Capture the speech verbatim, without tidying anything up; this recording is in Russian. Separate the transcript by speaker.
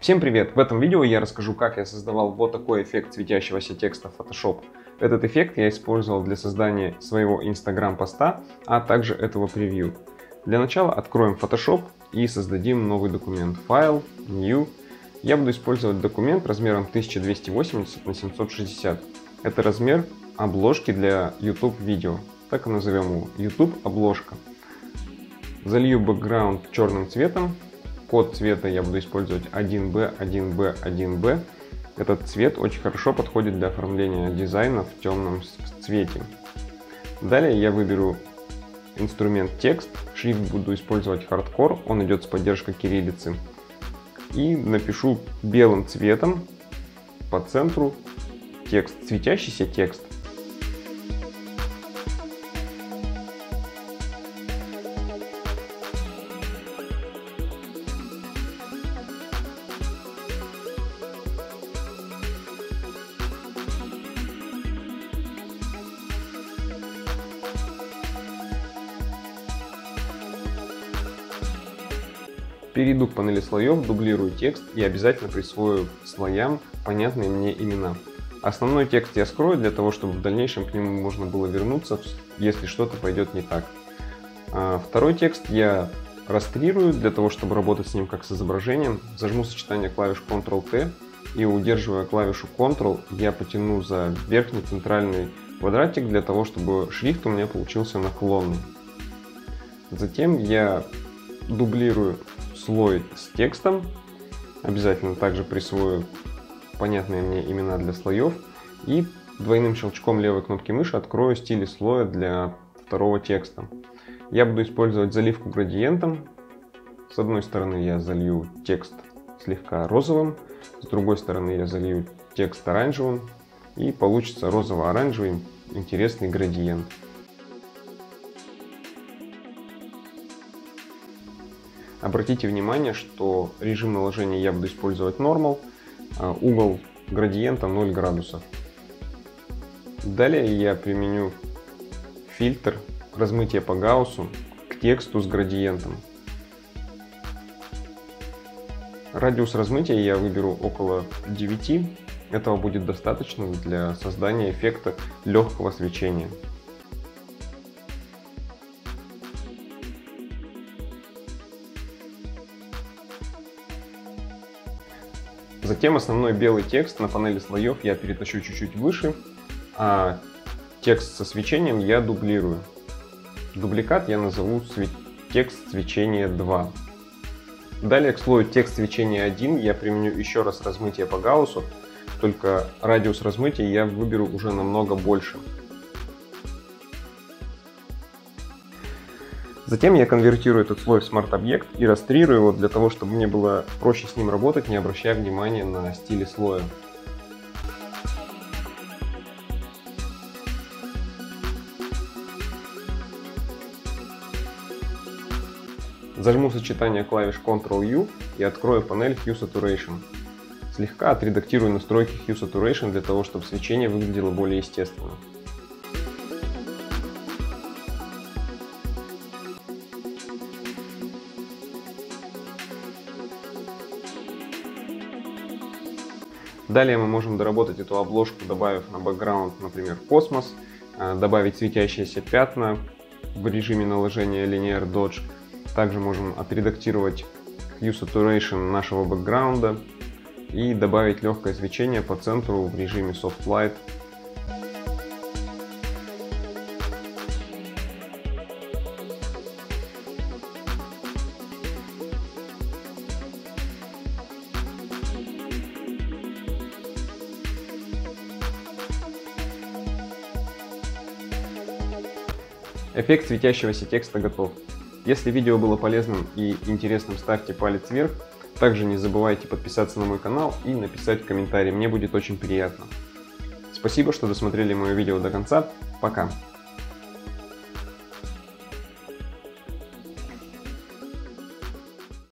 Speaker 1: Всем привет! В этом видео я расскажу, как я создавал вот такой эффект светящегося текста в Photoshop. Этот эффект я использовал для создания своего Instagram поста, а также этого превью. Для начала откроем Photoshop и создадим новый документ. Файл, New. Я буду использовать документ размером тысяча двести восемьдесят на семьсот шестьдесят. Это размер обложки для YouTube видео. Так и назовем его. YouTube обложка. Залью бэкграунд черным цветом. Код цвета я буду использовать один бэ, один бэ, один бэ. Этот цвет очень хорошо подходит для оформления дизайна в темном цвете. Далее я выберу инструмент текст. Шрифт буду использовать хардкор, он идет с поддержкой кириллицы. И напишу белым цветом по центру текст, светящийся текст. Перейду к панели слоев, дублирую текст и обязательно присвою слоям понятные мне имена. Основной текст я скрою для того, чтобы в дальнейшем к нему можно было вернуться, если что-то пойдет не так. А второй текст я растрирую для того, чтобы работать с ним как с изображением. Зажму сочетание клавиш контрол тэ и, удерживая клавишу контрол, я потяну за верхний центральный квадратик для того, чтобы шрифт у меня получился наклонный. Затем я дублирую слой с текстом, обязательно также присвою понятные мне имена для слоев и двойным щелчком левой кнопки мыши открою стили слоя для второго текста. Я буду использовать заливку градиентом. С одной стороны я залью текст слегка розовым, с другой стороны я залью текст оранжевым, и получится розово-оранжевый интересный градиент. Обратите внимание, что режим наложения я буду использовать Normal, угол градиента ноль градусов. Далее я применю фильтр размытия по Гауссу к тексту с градиентом. Радиус размытия я выберу около девяти. Этого будет достаточно для создания эффекта легкого свечения. Затем основной белый текст на панели слоев я перетащу чуть-чуть выше, а текст со свечением я дублирую. Дубликат я назову текст свечения два. Далее к слою текст свечения один я применю еще раз размытие по Гауссу, только радиус размытия я выберу уже намного больше. Затем я конвертирую этот слой в смарт-объект и растрирую его для того, чтобы мне было проще с ним работать, не обращая внимания на стили слоя. Зажму сочетание клавиш контрол ю и открою панель Hue Saturation. Слегка отредактирую настройки Hue Saturation для того, чтобы свечение выглядело более естественно. Далее мы можем доработать эту обложку, добавив на бэкграунд, например, космос, добавить светящиеся пятна в режиме наложения Linear Dodge. Также можем отредактировать Hue Saturation нашего бэкграунда и добавить легкое свечение по центру в режиме Soft Light. Эффект светящегося текста готов. Если видео было полезным и интересным, ставьте палец вверх. Также не забывайте подписаться на мой канал и написать комментарий, мне будет очень приятно. Спасибо, что досмотрели мое видео до конца. Пока!